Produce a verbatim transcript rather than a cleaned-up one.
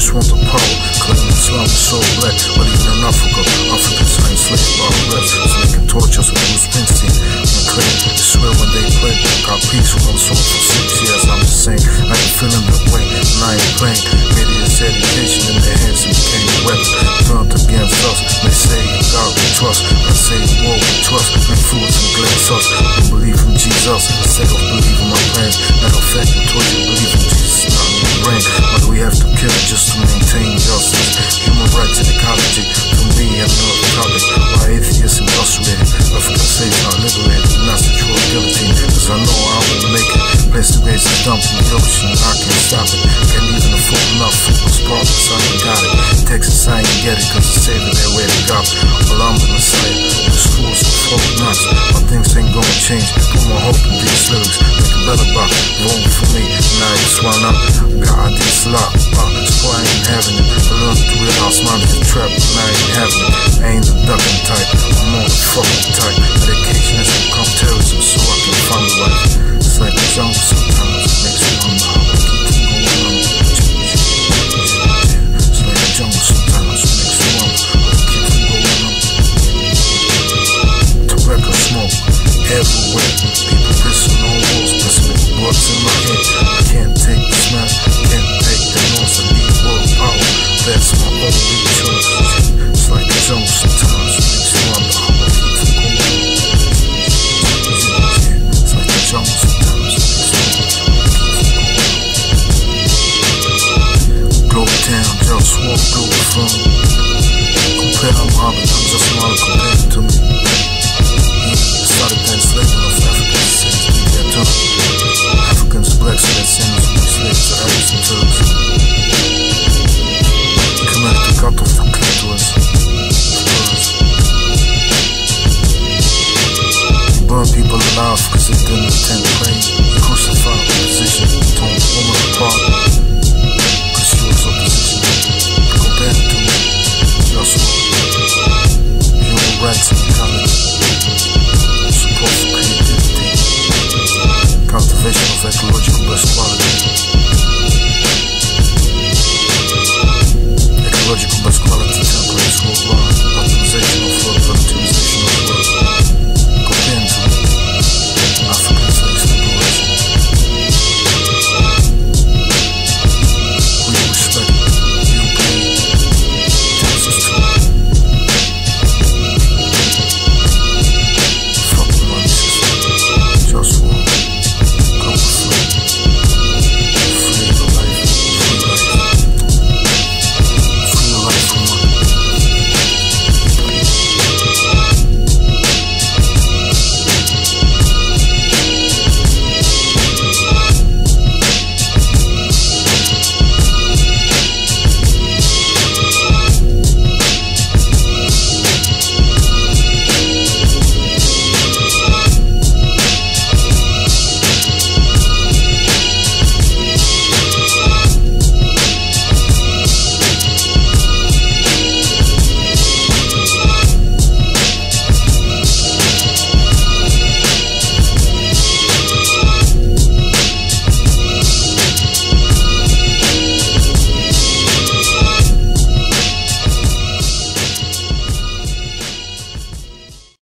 just want the power. Claim Islam is so black, but even in Africa, Africans are enslaved by the rest. So they can torture us with Bruce Springsteen. And claim, they swear when they play, got peace with one song for six years. I'm just saying, I ain't feeling that way, and I ain't playing. Media's education in their hands and became a weapon. Turned against us, they say God we trust. I say war we trust, influence and glass us. Don't believe in Jesus, instead of believing my plans. Matter of fact, I told you believe in Jesus, not in your brain. Why do we have to kill just to maintain justice? Human rights and ecology, for me, I'm not a topic. Why atheists incarcerated? African slaves not liberated, not the true guillotine. Cause I know I won't make it. Place to raise a dump in the ocean, I can't stop it. Can't even afford enough for those problems, I ain't got it. Texas, I ain't get it, cause it's saving their way to God. Well, I'm the Messiah, the schools are full of nuts. My things ain't gonna change, put my hope in these lyrics. Make a better box, vote for me, and I just wanna God this lot, uh, so I ain't having it. I learned to realize money is a trap, and I ain't having it. I ain't the ducking type, I'm on the fucking type. Medication has become terrorism, so I can find the right. It's like the jungle sometimes, it makes me wonder how I keep from going on. It's like the jungle sometimes, it makes me wonder how I keep from going on. Tobacco smoke everywhere, people pissing on walls, pissing with bugs in my head. I can't take the smell, can't take the noise, I need world power. That's my only choice. It's like the jungle sometimes, it makes me wonder how I keep from going on. It's like the jungle sometimes, it makes me wonder how I keep from going on. Globetown, JustWar, Globalfirm. Compare my